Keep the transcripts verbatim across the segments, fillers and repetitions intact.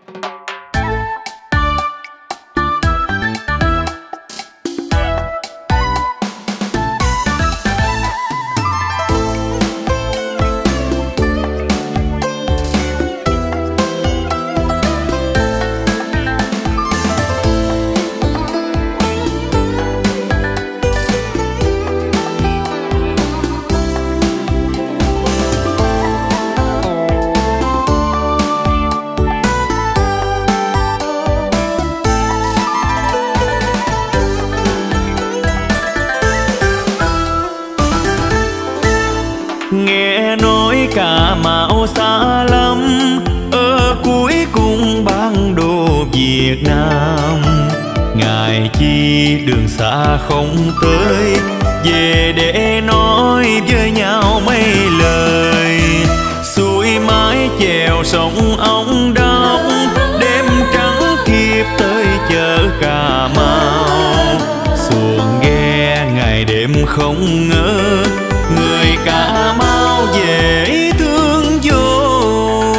Nghe nói Cà Mau xa lắm, ở cuối cùng bản đồ Việt Nam. Ngài chi đường xa không tới, về để nói với nhau mấy lời. Xuôi mái chèo sông Ông Đốc, đêm trắng kịp tới chợ Cà Mau. Xuồng ghe ngày đêm không ngỡ, người Cà Mau dễ thương vô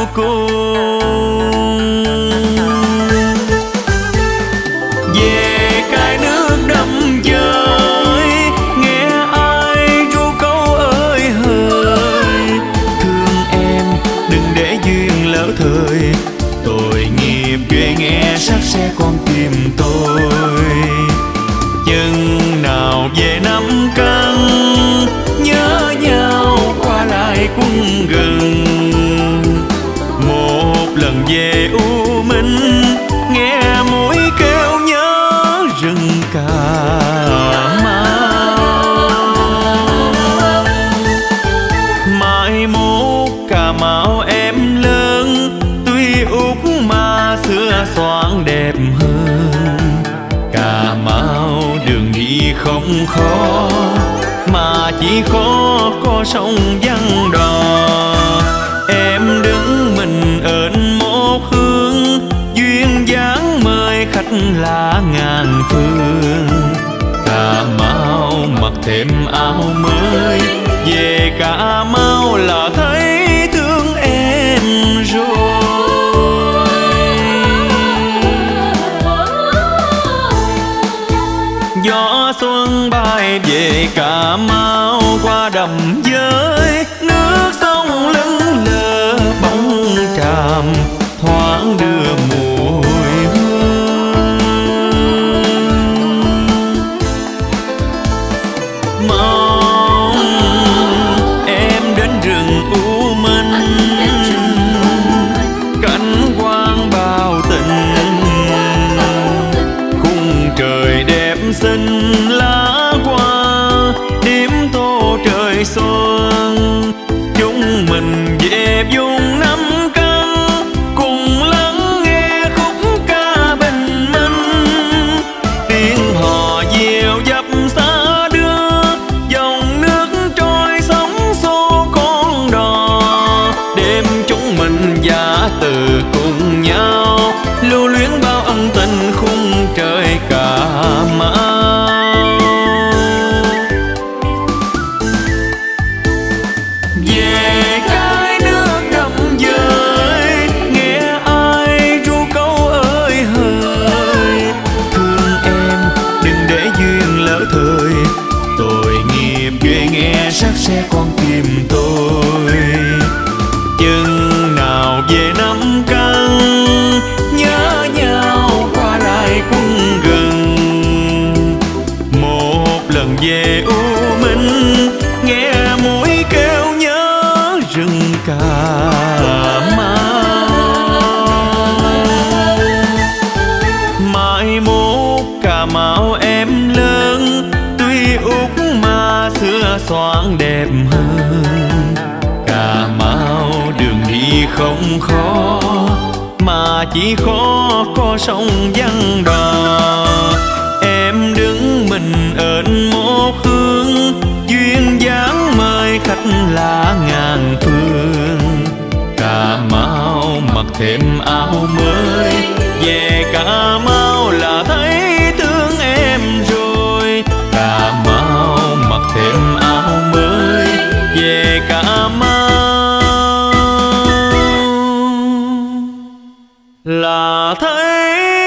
cùng. Về cái nước đầm dơi, nghe ai ru câu ơi hời. Thương em đừng để duyên lỡ thời, tội nghiệp ghê nghe sắc xe con tim tôi. Chân nào về năm căn, nhớ nhau qua lại quân gần. Một lần về U Minh, nghe mũi kêu nhớ rừng Cà Mau. Mai mốt Cà Mau em lớn, tuy út mà xưa xoan đẹp hơn. Cà Mau đường đi không khó, mà chỉ khó có sông Văn Đò. Em đứng mình ơn một hướng, duyên dáng mời khách lạ ngàn phương. Cà Mau mặc thêm áo mới, về Cà Mau là thấy thương em rồi. Gió xuân bay về Cà Mau qua đầm giới, nước sông lững lờ bóng tràm thoáng đưa mùi hương. Mong em đến rừng U Minh, cảnh quang bao tình. Khung trời đẹp xinh lá hoa, điểm tô trời xuân. Chúng mình về vùng Năm Căn, cùng lắng nghe khúc ca bình minh. Tiếng hò diều dập xa đưa, dòng nước trôi sóng xô con đò. Đêm chúng mình giả từ cùng nhau, lưu luyến bao ân tình khung trời Cà Mau. Về cái nước đầm dơi, nghe ai ru câu ơi hời. Thương em đừng để duyên lỡ thời, tội nghiệp ghê nghe sắc xe con tim tôi. Chừng nào về năm căn, nhớ nhau qua lại quân gần. Một lần về U Minh, nghe mũi kêu nhớ rừng Cà Mau. Mai mốt Cà Mau em lớn, tuy út mà xưa xoan đẹp hơn. Cà Mau đường đi không khó, mà chỉ khó có sông Văn Đò. Em đứng mình ơn một hướng, duyên dáng mời khách lạ ngàn phương. Cà Mau mặc thêm áo mới, về Cà Mau là thấy thương em rồi. Cà Mau mặc thêm áo mới, về Cà Mau là thấy